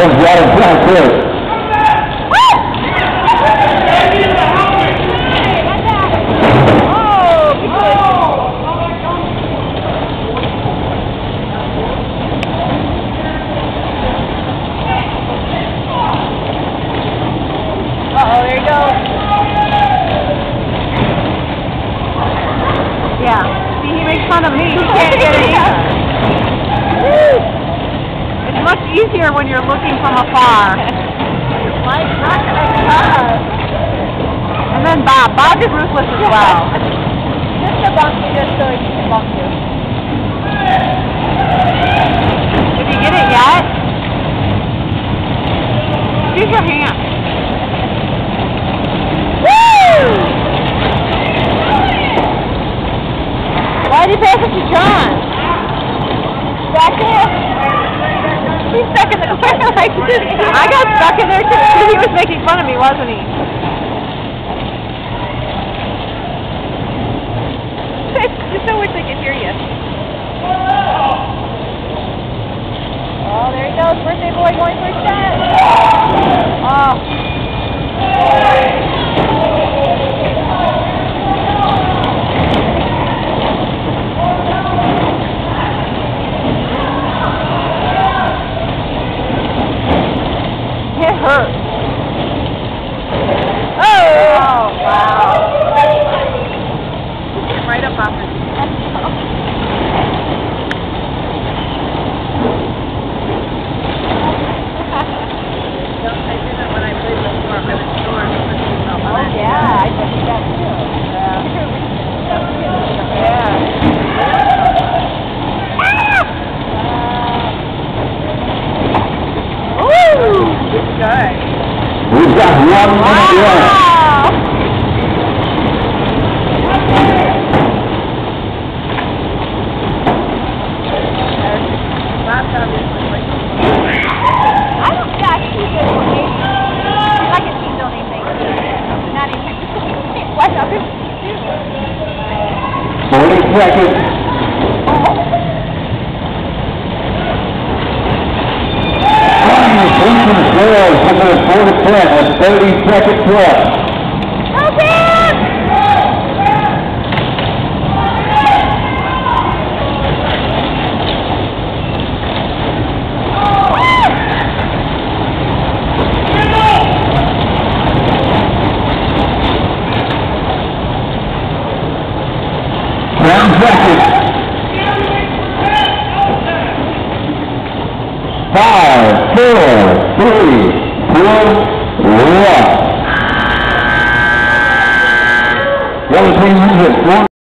comes out in front court. Uh-oh, there you go. Yeah. See, he makes fun of me. He can't get it either. It's much easier when you're looking from afar. Mike's not going to cut. And then Bob. Bob is ruthless as well. Just a bump you, just so he can bump you. Did you get it yet? Use your hand. Why did you pass it to John? Back there? He's stuck in there. I got stuck in there too. He was making fun of me, wasn't he? I so wish I could hear you. Oh, there he goes. Birthday boy going for a shot. Oh. It hurts. Oh, wow. Right up off it. I did that when I played before. I was sore. Oh, yeah. I did that too. Yeah. Ooh! Good guy. We've got 1 minute left. I don't actually get donations. I can see donating things. Not even. What other 40 seconds. That's 30 seconds left. Help him! Five, four, three, two, one. What was he using?